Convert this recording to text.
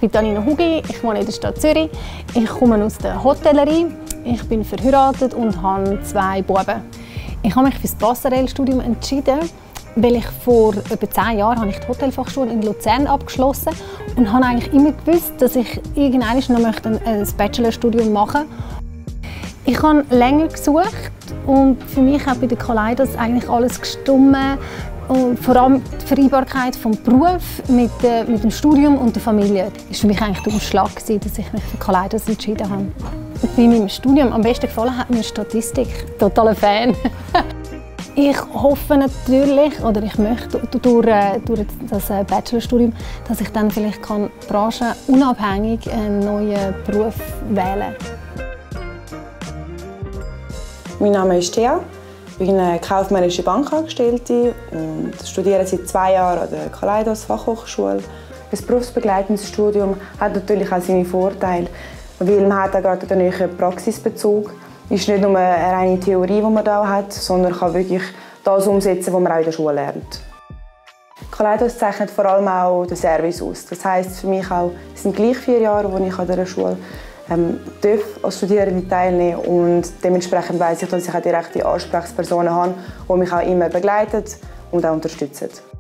bin Tanina Hugi, ich wohne in der Stadt Zürich. Ich komme aus der Hotellerie. Ich bin verheiratet und habe 2 Buben. Ich habe mich für das Passerelle-Studium entschieden, weil ich vor etwa 10 Jahren habe ich die Hotelfachschule in Luzern abgeschlossen und habe eigentlich immer gewusst, dass ich irgendwann noch ein Bachelorstudium machen möchte. Ich habe länger gesucht und für mich hat bei der Kaleidos eigentlich alles gestimmt. Und vor allem die Vereinbarkeit vom Beruf mit dem Studium und der Familie war für mich eigentlich der Ausschlag, dass ich mich für Kaleidos entschieden habe. Bei meinem Studium am besten gefallen hat mir Statistik. Totaler Fan. Ich hoffe natürlich, oder ich möchte durch das Bachelorstudium, dass ich dann vielleicht branchenunabhängig einen neuen Beruf wählen kann. Mein Name ist Thea. Ich bin eine kaufmännische Bankangestellte und studiere seit 2 Jahren an der Kaleidos Fachhochschule. Das berufsbegleitendes Studium hat natürlich auch seine Vorteile, weil man hat auch gerade einen neuen Praxisbezug. Es ist nicht nur eine reine Theorie, die man hier hat, sondern kann wirklich das umsetzen, was man auch in der Schule lernt. Kaleidos zeichnet vor allem auch den Service aus. Das heisst für mich auch, es sind gleich 4 Jahre, die ich an dieser Schule als Studierende teilnehmen und dementsprechend weiss ich, dass ich auch direkte Ansprechpersonen habe, die mich auch immer begleiten und auch unterstützen.